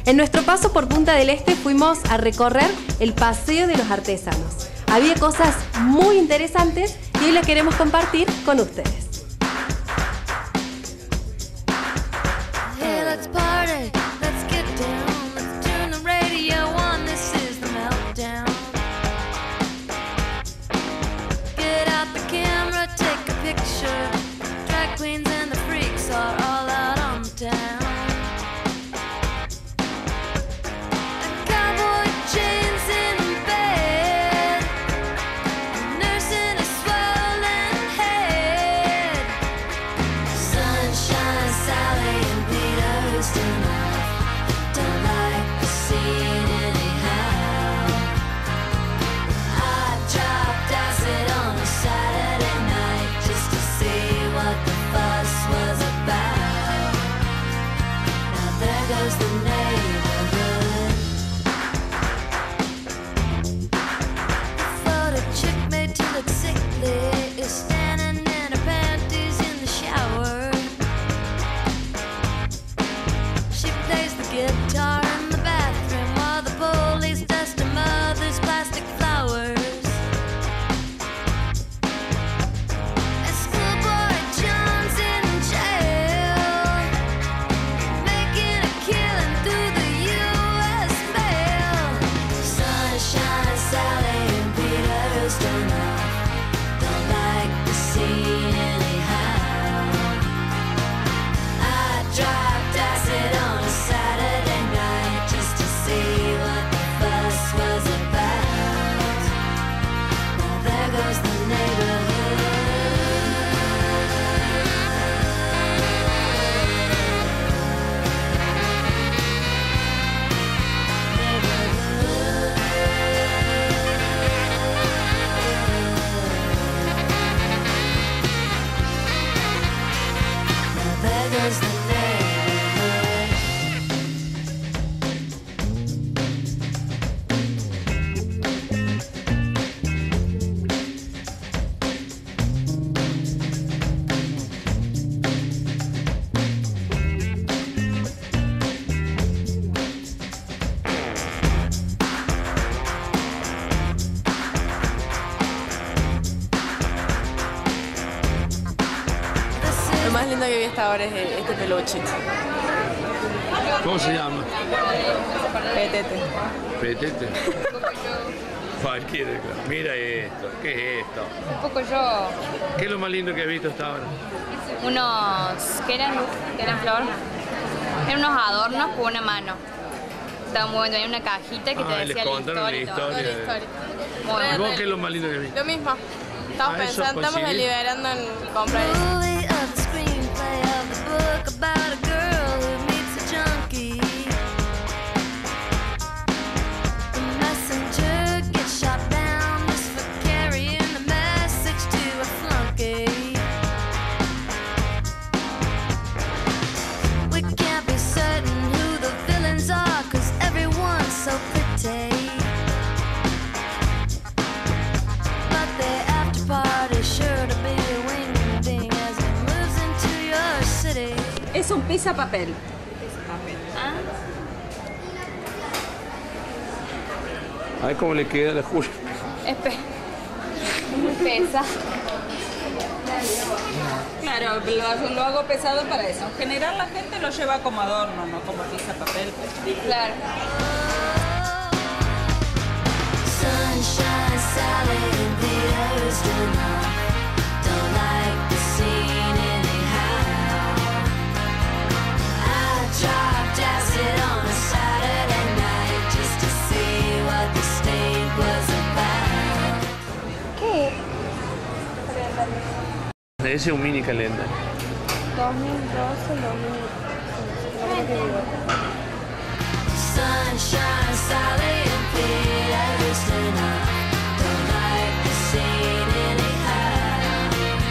En nuestro paso por Punta del Este fuimos a recorrer el Paseo de los Artesanos. Había cosas muy interesantes y hoy las queremos compartir con ustedes. Lo más lindo que vi hasta ahora es este peluche. ¿Cómo se llama? Petete. Petete. Cualquiera. Mira esto. ¿Qué es esto? Un poco yo. ¿Qué es lo más lindo que has visto hasta ahora? Unos... ¿Qué eran flor? Eran unos adornos con una mano. Estaba muy bueno. Hay una cajita que te decía les contaron la historia. Muy ¿Y bueno. vos qué es lo más lindo que viste? Lo mismo. Estamos pensando, estamos deliberando en comprar eso. Es un pisapapel. A ver cómo le queda la Julia. Pesa. Claro, lo hago pesado para eso. En general la gente lo lleva como adorno, no como pisapapel. Claro. Sunshine, Sally, and Peter is enough. Don't like the scene anyhow. I dropped acid on a Saturday night just to see what the state was about. ¿Qué? Ese es un mini calendario. 2012, 2015. Sunshine, Sally, and Peter is enough. Don't like the scene anyhow.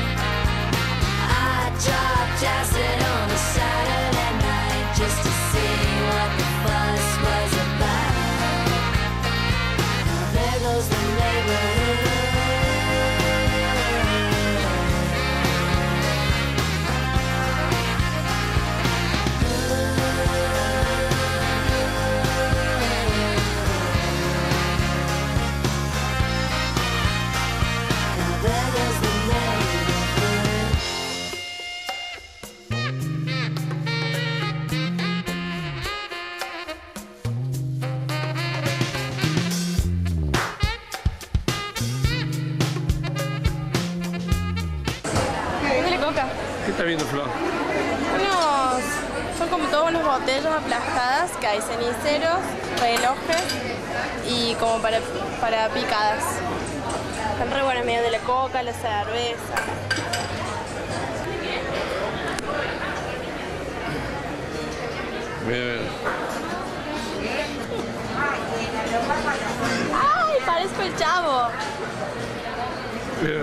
I dropped acid on a Saturday night just to see what the fuss was about. Now there goes the neighborhood. viendo, Flor? Son como todas unas botellas aplastadas, que hay ceniceros, relojes y como para picadas. Están re buenas, medio de la coca, la cerveza. Bien. ¡Ay, parezco el Chavo! Bien.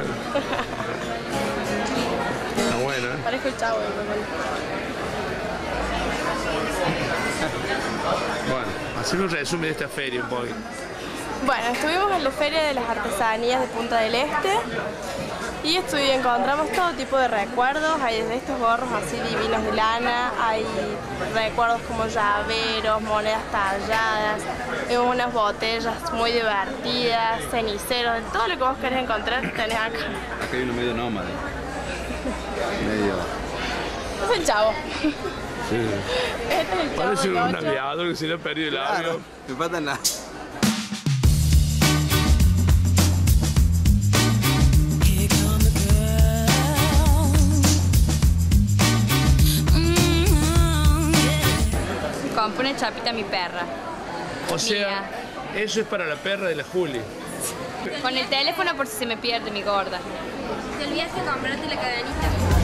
Está bueno, ¿eh? Parezco el Chavo. Bueno, haceme un resumen de esta feria un poquito. Bueno, estuvimos en la Feria de las Artesanías de Punta del Este y encontramos todo tipo de recuerdos. Hay desde estos gorros así divinos de lana, hay recuerdos como llaveros, monedas talladas, unas botellas muy divertidas, ceniceros, todo lo que vos querés encontrar tenés acá. Acá hay uno medio nómade. Medio. Es el Chavo. Sí. Este es el Chavo. Parece un Rocho. aviador que se le ha perdido el avión. Me faltan las. Compré una chapita a mi perra. O sea, eso es para la perra de la Juli. Con el teléfono por si se me pierde mi gorda. Te olvidaste de comprarte la cadenita.